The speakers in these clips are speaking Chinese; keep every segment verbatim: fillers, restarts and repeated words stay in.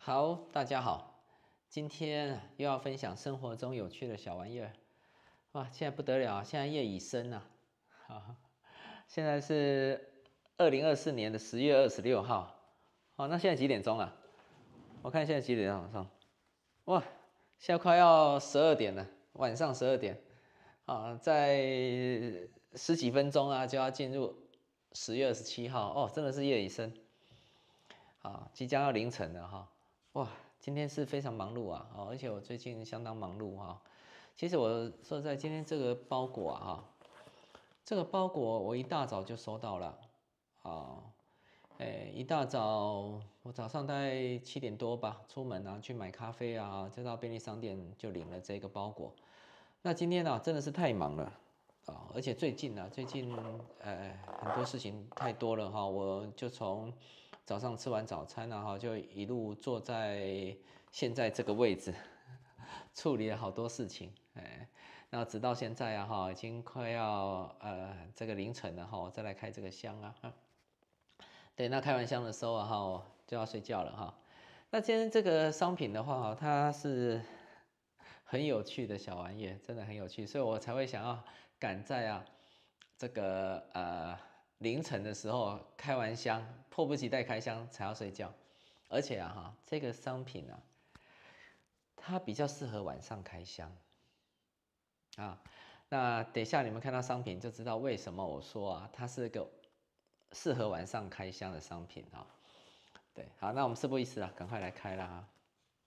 好，大家好，今天又要分享生活中有趣的小玩意儿。哇，现在不得了，现在夜已深了。好，现在是二零二四年的十月二十六号。好，那现在几点钟啊？我看现在几点钟？哇，现在快要十二点了，晚上十二点。啊，在十几分钟啊，就要进入十月二十七号哦，真的是夜已深。啊，即将要凌晨了哈。哇，今天是非常忙碌啊，哦，而且我最近相当忙碌哈。其实我说在今天这个包裹啊，哈，这个包裹我一大早就收到了，啊，哎，一大早我早上大概七点多吧，出门啊去买咖啡啊，就到便利商店就领了这个包裹。那今天呢、啊，真的是太忙了啊，而且最近呢、啊，最近呃很多事情太多了哈，我就从早上吃完早餐啊，哈，就一路坐在现在这个位置，处理了好多事情，哎，那直到现在啊，哈，已经快要呃这个凌晨了哈，我再来开这个箱啊，对，那开完箱的时候啊，哈，就要睡觉了哈。那今天这个商品的话，它是很有趣的小玩意，真的很有趣，所以我才会想要赶在啊这个呃凌晨的时候开完箱，迫不及待开箱才要睡觉。而且啊哈，这个商品啊，它比较适合晚上开箱啊。那等一下你们看到商品就知道为什么我说啊，它是个适合晚上开箱的商品啊。对，好，那我们事不宜迟了，赶快来开啦哈。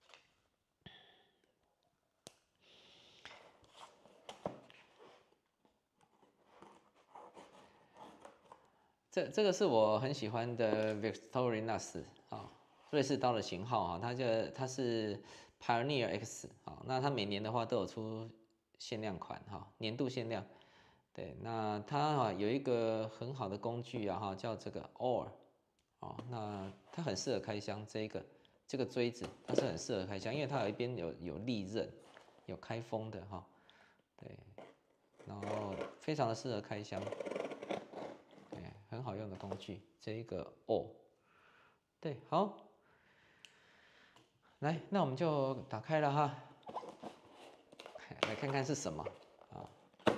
这这个是我很喜欢的 Victorinox 啊，瑞士刀的型号啊，它叫它是 Pioneer X 啊，那它每年的话都有出限量款哈，年度限量。对，那它啊有一个很好的工具啊哈，叫这个 Or 哦，那它很适合开箱，这个这个锥子它是很适合开箱，因为它有一边有有利刃，有开封的哈，对，然后非常的适合开箱。哎，很好用的工具，这一个哦，对，好，来，那我们就打开了哈，来看看是什么啊？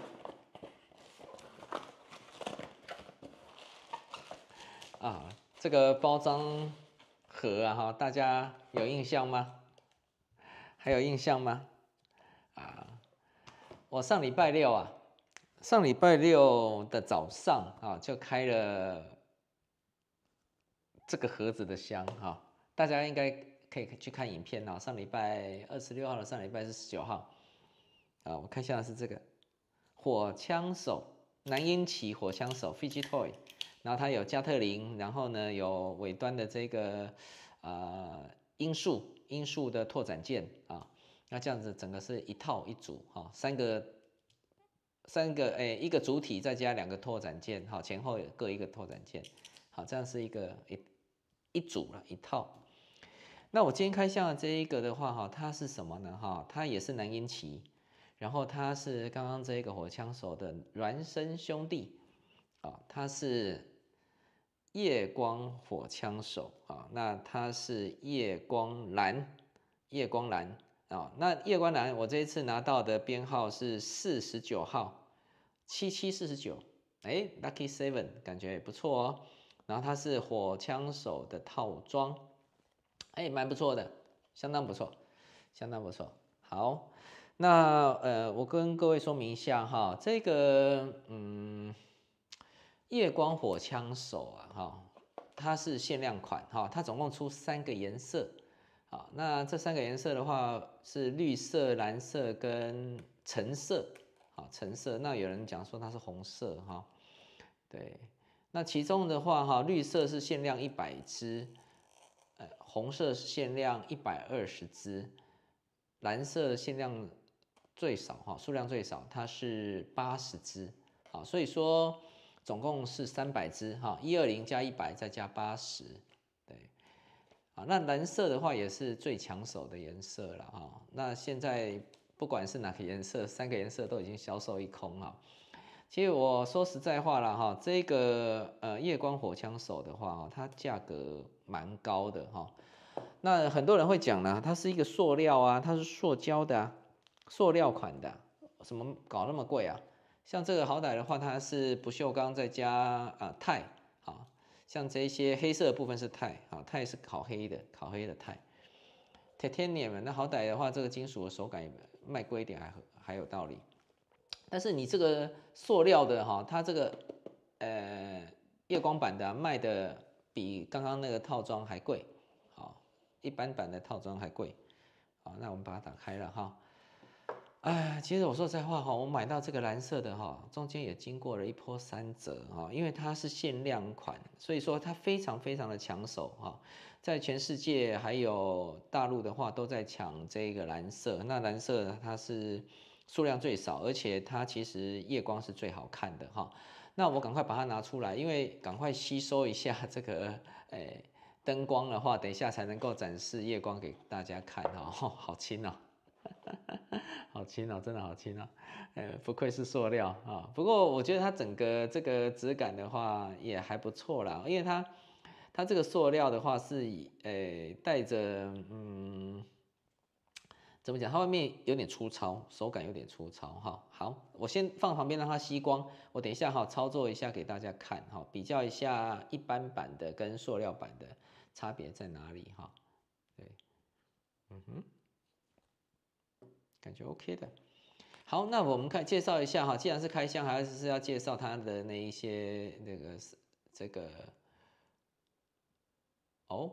啊，这个包装盒啊哈，大家有印象吗？还有印象吗？啊，我上礼拜六啊，上礼拜六的早上啊，就开了这个盒子的箱哈，大家应该可以去看影片啊。上礼拜二十六号的上礼拜是十九号啊，我看一下是这个火枪手南英奇火枪手 Fiji Toy，然后它有加特林，然后呢有尾端的这个呃音速音速的拓展件啊，那这样子整个是一套一组哈，三个三个诶一个主体再加两个拓展件，好前后各一个拓展件，好这样是一个一一组了一套。那我今天开箱的这一个的话哈，它是什么呢哈？它也是南英奇。然后它是刚刚这一个火枪手的孪生兄弟啊，它是夜光火枪手啊，那它是夜光蓝，夜光蓝啊，那夜光蓝我这一次拿到的编号是四十九号，七七四十九，哎，Lucky Seven 感觉也不错哦。然后它是火枪手的套装，哎，蛮不错的，相当不错，相当不错。好，那呃，我跟各位说明一下哈，这个嗯，夜光火枪手啊，哈，它是限量款哈，它总共出三个颜色，好，那这三个颜色的话是绿色、蓝色跟橙色，好，橙色，那有人讲说它是红色哈，对，那其中的话哈，绿色是限量一百只，呃，红色是限量一百二十只，蓝色限量最少哈，数量最少，它是八十只，好，所以说总共是三百只哈，一二零加一百再加八十，对，好，那蓝色的话也是最抢手的颜色了哈，那现在不管是哪个颜色，三个颜色都已经销售一空哈。其实我说实在话了哈，这个呃夜光火枪手的话，它价格蛮高的哈。 那很多人会讲呢，它是一个塑料啊，它是塑胶的啊，塑料款的啊，什么搞那么贵啊？像这个好歹的话，它是不锈钢再加啊钛，好，像这一些黑色的部分是钛，啊，钛是烤黑的，烤黑的钛。Titanium 那好歹的话，这个金属的手感卖贵一点还还有道理。但是你这个塑料的哈，它这个呃夜光版的、啊、卖的比刚刚那个套装还贵，好，一般版的套装还贵。好，那我们把它打开了哈。哎，其实我说实在话哈，我买到这个蓝色的哈，中间也经过了一波三折哈，因为它是限量款，所以说它非常非常的抢手哈，在全世界还有大陆的话都在抢这个蓝色。那蓝色它是数量最少，而且它其实夜光是最好看的哈。那我赶快把它拿出来，因为赶快吸收一下这个诶灯光的话，等一下才能够展示夜光给大家看哈，好轻哦。好轻哦，真的好轻哦，呃，不愧是塑料啊。不过我觉得它整个这个质感的话也还不错啦，因为它它这个塑料的话是呃带着嗯怎么讲，它外面有点粗糙，手感有点粗糙哈。好，我先放旁边让它吸光，我等一下哈操作一下给大家看哈，比较一下一般版的跟塑料版的差别在哪里哈。对，嗯哼。感觉 OK 的。好，那我们看介绍一下哈，既然是开箱，还是要介绍它的那一些那个这个哦，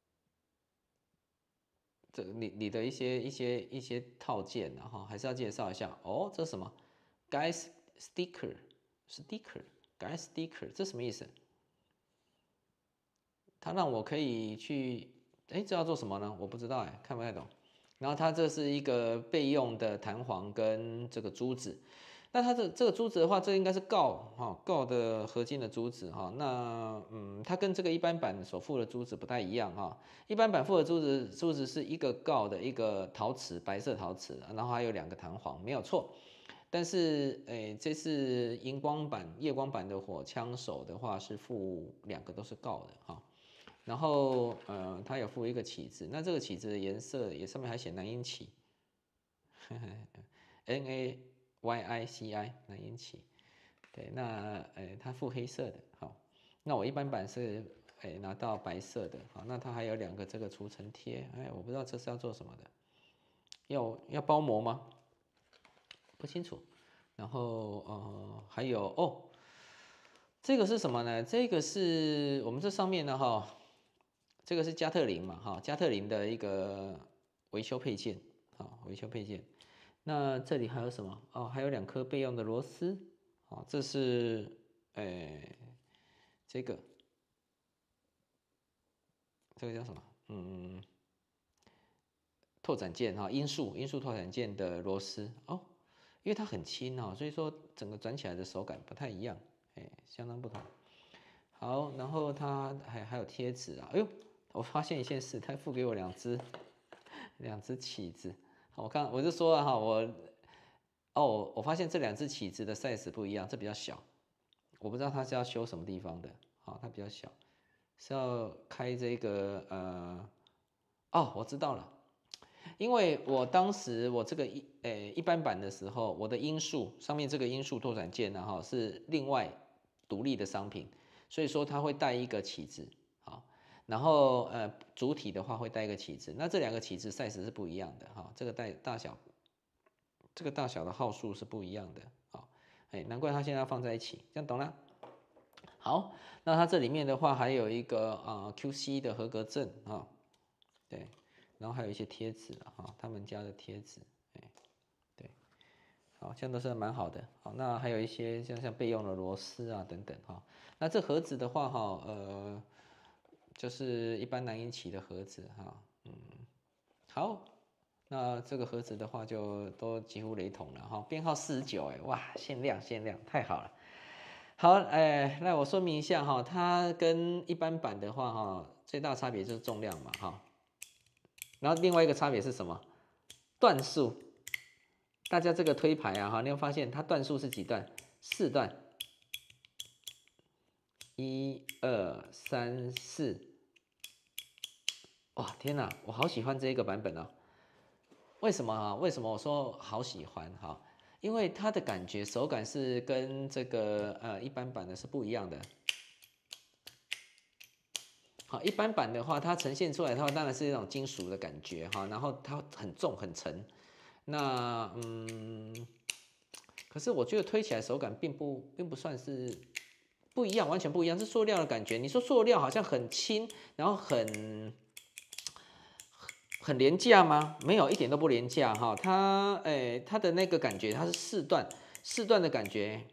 这你你的一些一些一些套件然后还是要介绍一下哦。这是什么 ？Guys sticker sticker guys sticker 这什么意思？它让我可以去，哎，这要做什么呢？我不知道哎，看不太懂。然后它这是一个备用的弹簧跟这个珠子，那它的这个珠子的话，这应该是锆哈锆的合金的珠子哈。那嗯，它跟这个一般版所附的珠子不太一样哈。一般版附的珠子珠子是一个锆的一个陶瓷，白色陶瓷，然后还有两个弹簧，没有错。但是诶，这次荧光版、夜光版的火枪手的话是附两个都是锆的哈。然后呃，它有附一个旗子，那这个旗子的颜色也上面还写南英旗，N A Y I C I 南英旗，对，那呃它附黑色的，好，那我一般版是诶拿到白色的，好，那它还有两个这个除尘贴，哎，我不知道这是要做什么的，要要包膜吗？不清楚，然后呃还有哦，这个是什么呢？这个是我们这上面的哈。这个是加特林嘛，哈，加特林的一个维修配件，好，维修配件。那这里还有什么？哦，还有两颗备用的螺丝，好，这是，诶，这个，这个叫什么？嗯，拓展件哈，音速音速拓展件的螺丝哦，因为它很轻哈，所以说整个转起来的手感不太一样，哎，相当不同。好，然后它还还有贴纸啊，哎呦。我发现一件事，他付给我两只，两只起子。我看我就说了哈，我哦，我发现这两只起子的 size 不一样，这比较小，我不知道他是要修什么地方的。好，它比较小，是要开这个呃，哦，我知道了，因为我当时我这个一诶一般版的时候，我的音速上面这个音速拓展件呢哈是另外独立的商品，所以说它会带一个起子。然后呃，主体的话会带一个旗帜，那这两个旗帜 size 是不一样的哈，这个带大小，这个大小的号数是不一样的，好，哎，难怪它现在要放在一起，这样懂了？好，那它这里面的话还有一个啊 Q C 的合格证啊，对，然后还有一些贴纸啊，他们家的贴纸，哎，对，好，这样都是蛮好的，好，那还有一些像像备用的螺丝啊等等哈，那这盒子的话哈，呃。就是一般南英旗的盒子哈，嗯，好，那这个盒子的话就都几乎雷同了哈，编号四十九，哎，哇，限量限量，太好了。好，哎，那我说明一下哈，它跟一般版的话哈，最大差别就是重量嘛哈，然后另外一个差别是什么？段数，大家这个推牌啊哈，你会发现它段数是几段？四段。一二三四， 哇，天哪，我好喜欢这一个版本哦！为什么啊？为什么我说好喜欢哈？因为它的感觉手感是跟这个呃一般版的是不一样的。好，一般版的话，它呈现出来的话，当然是一种金属的感觉哈，然后它很重很沉。那嗯，可是我觉得推起来手感并不并不算是不一样，完全不一样，是塑料的感觉。你说塑料好像很轻，然后很很廉价吗？没有，一点都不廉价哈。它诶，它的那个感觉，它是四段四段的感觉，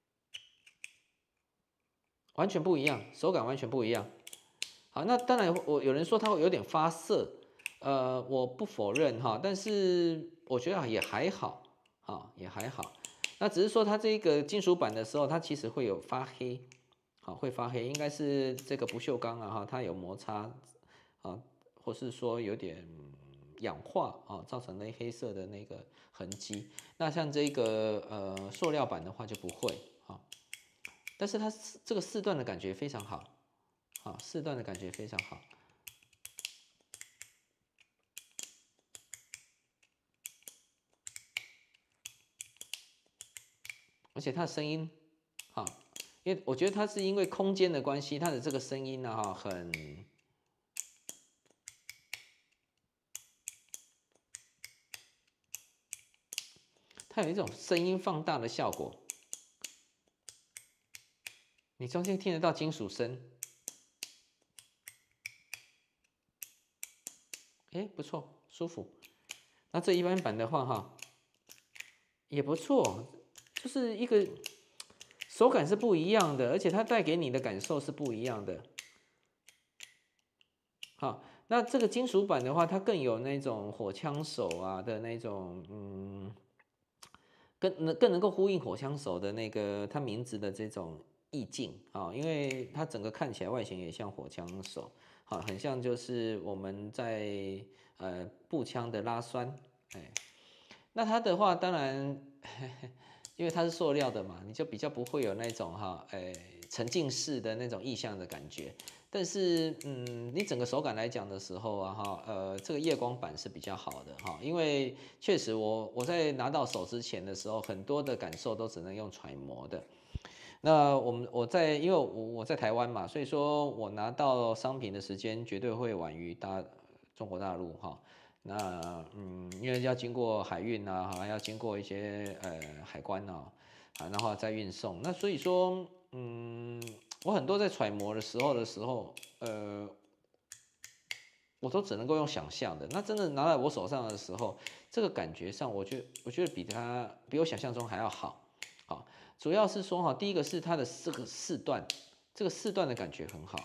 完全不一样，手感完全不一样。好，那当然我有人说它会有点发涩，呃，我不否认哈，但是我觉得也还好，哈，也还好。那只是说它这个金属板的时候，它其实会有发黑，好，会发黑，应该是这个不锈钢啊哈，它有摩擦啊，或是说有点氧化啊，造成那黑色的那个痕迹。那像这个呃塑料板的话就不会啊，但是它这个四段的感觉非常好。啊，四段的感觉非常好，而且它的声音，哈，因为我觉得它是因为空间的关系，它的这个声音呢，哈，很，它有一种声音放大的效果，你中间听得到金属声，哎，不错，舒服。那这一般版的话，哈，也不错，就是一个手感是不一样的，而且它带给你的感受是不一样的。好，那这个金属板的话，它更有那种火枪手啊的那种，嗯，更能更能够呼应火枪手的那个它名字的这种意境啊，因为它整个看起来外形也像火枪手，好，很像就是我们在呃步枪的拉栓，哎，那它的话当然，因为它是塑料的嘛，你就比较不会有那种哈，哎，沉浸式的那种意象的感觉。但是，嗯，你整个手感来讲的时候啊，哈，呃，这个夜光板是比较好的哈，因为确实我我在拿到手之前的时候，很多的感受都只能用揣摩的。那我们我在因为我我在台湾嘛，所以说我拿到商品的时间绝对会晚于大中国大陆哈。那嗯，因为要经过海运啊，哈，要经过一些呃海关啊，啊，然后再运送。那所以说，嗯，我很多在揣摩的时候的时候，呃，我都只能够用想象的。那真的拿在我手上的时候，这个感觉上，我觉得我觉得比它比我想象中还要好。好，主要是说哈，第一个是它的这个四段，这个四段的感觉很好。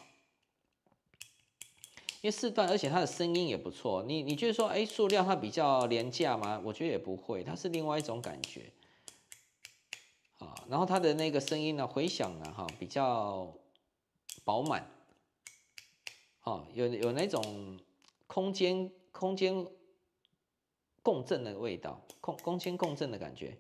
因为四段，而且它的声音也不错。你你觉得说，哎，塑料它比较廉价吗？我觉得也不会，它是另外一种感觉啊。然后它的那个声音呢，回响呢，哈，比较饱满，哈，有有那种空间空间共振的味道，空空间共振的感觉。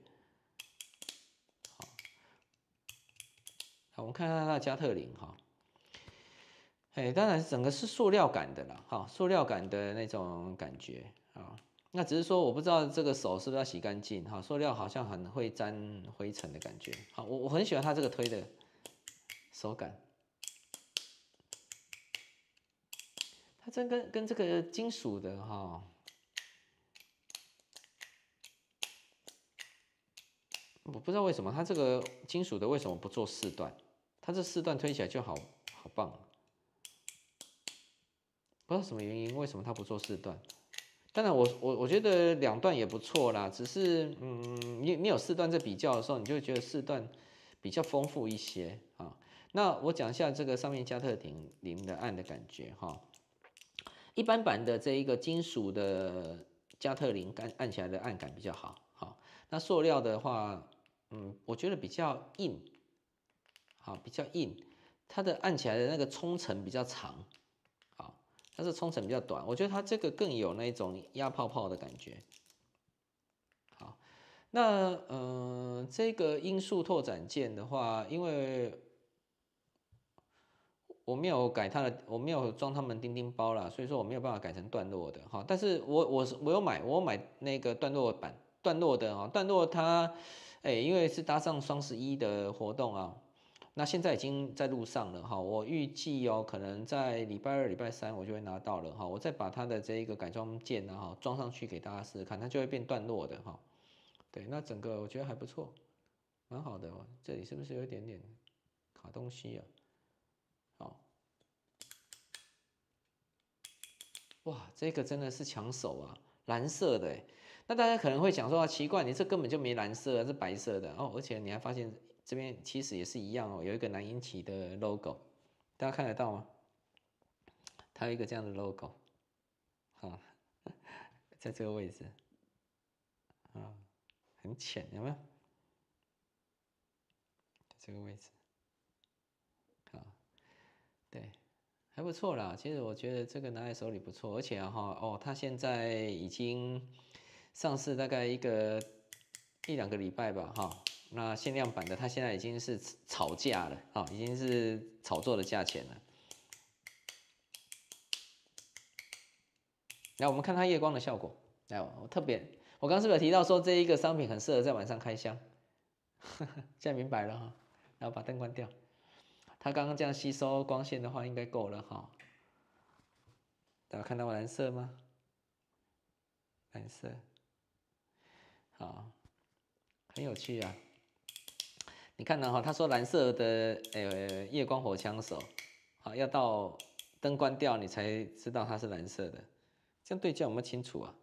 好，我们看看它的加特林哈。哎，当然整个是塑料感的啦，哈，塑料感的那种感觉啊。那只是说我不知道这个手是不是要洗干净哈，塑料好像很会沾灰尘的感觉。好，我我很喜欢它这个推的手感，它真跟跟这个金属的哈，我不知道为什么它这个金属的为什么不做四段，它这四段推起来就好好棒，不知道什么原因，为什么它不做四段？当然我，我我觉得两段也不错啦，只是嗯，你你有四段在比较的时候，你就会觉得四段比较丰富一些啊。那我讲一下这个上面加特林林的按的感觉哈。一般版的这一个金属的加特林按按起来的按感比较好，好。那塑料的话，嗯，我觉得比较硬，好，比较硬，它的按起来的那个冲程比较长，好。但是冲程比较短，我觉得它这个更有那种压泡泡的感觉。好，那呃，这个音速拓展键的话，因为我没有改它的，我没有装他们钉钉包啦，所以说我没有办法改成段落的哈。但是我我是我有买，我有买那个段落版，段落的哈，段落它，哎，因为是搭上双十一的活动啊，那现在已经在路上了哈。我预计哦，可能在礼拜二、礼拜三我就会拿到了哈。我再把它的这一个改装件啊哈装上去给大家试试看，它就会变段落的哈。对，那整个我觉得还不错，蛮好的哦。这里是不是有一点点卡东西啊？好。哇，这个真的是抢手啊，蓝色的哎。那大家可能会讲说啊，奇怪，你这根本就没蓝色啊，是白色的哦。而且你还发现这边其实也是一样哦，有一个南英旗的 logo， 大家看得到吗？它有一个这样的 logo， 啊，在这个位置啊，很浅，有没有？这个位置，啊，对。还不错啦，其实我觉得这个拿在手里不错，而且哈哦，它现在已经上市大概一个一两个礼拜吧哈。那限量版的它现在已经是炒价了啊，已经是炒作的价钱了。来，我们看它夜光的效果。来，我特别，我刚刚是不是有提到说这一个商品很适合在晚上开箱？现在明白了哈。然后把灯关掉，它刚刚这样吸收光线的话，应该够了哈。大家看到蓝色吗？蓝色，好，很有趣啊。你看到哈，他说蓝色的呃夜光火枪手，好，要到灯关掉你才知道它是蓝色的，这样对焦有没有清楚啊？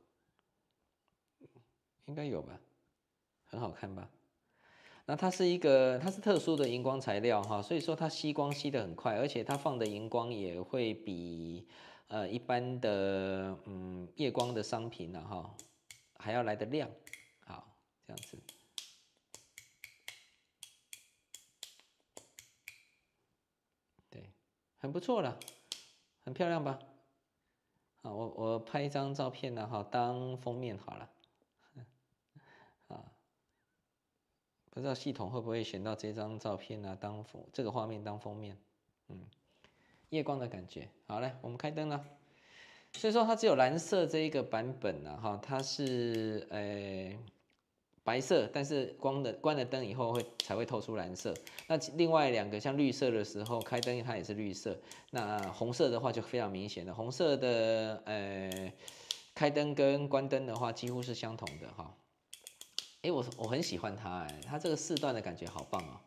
应该有吧，很好看吧？那它是一个，它是特殊的荧光材料哈，所以说它吸光吸得很快，而且它放的荧光也会比呃一般的嗯夜光的商品呢哈还要来得亮，好，这样子。对，很不错了，很漂亮吧？好，我我拍一张照片呢，哈，当封面好了。啊，不知道系统会不会选到这张照片呢？当封这个画面当封面，嗯，夜光的感觉。好嘞，我们开灯了。所以说它只有蓝色这一个版本呢，哈，它是呃白色，但是光的关了灯以后会才会透出蓝色。那另外两个像绿色的时候开灯它也是绿色，那红色的话就非常明显了。红色的呃开灯跟关灯的话几乎是相同的哈。哎，我我很喜欢它哎，它这个四段的感觉好棒哦。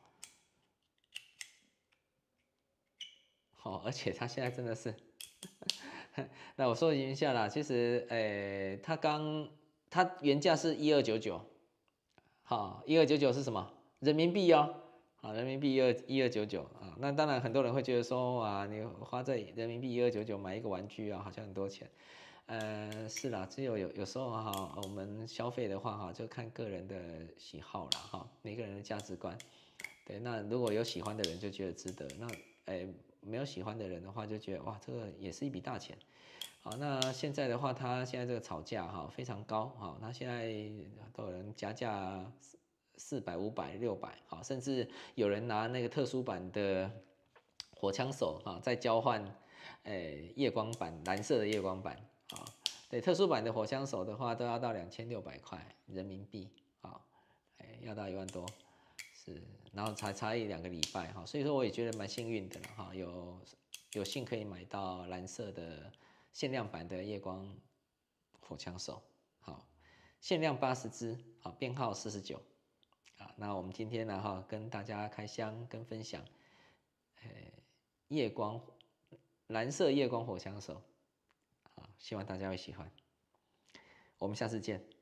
好，而且它现在真的是。那我说一下啦，其实，诶，它刚它原价是一二九九，好，一二九九是什么？人民币哦，好，人民币一二一二九九啊。那当然很多人会觉得说，哇，你花在人民币一二九九买一个玩具啊，好像很多钱。呃，是啦，只有有有时候哈，我们消费的话哈，就看个人的喜好啦哈，每个人的价值观。对，那如果有喜欢的人就觉得值得，那诶没有喜欢的人的话就觉得哇，这个也是一笔大钱。好，那现在的话，它现在这个炒价哈非常高哈，那现在都有人加价四百、五百、六百，好，甚至有人拿那个特殊版的火枪手哈，再交换诶夜光版蓝色的夜光版啊，对，特殊版的火枪手的话都要到两千六百块人民币啊，哎，要到一万多。是，然后才差一两个礼拜哈，所以说我也觉得蛮幸运的了哈，有有幸可以买到蓝色的限量版的夜光火枪手，好，限量八十支，好，编号四十九，啊，那我们今天呢哈跟大家开箱跟分享，呃，夜光蓝色夜光火枪手，好，希望大家会喜欢，我们下次见。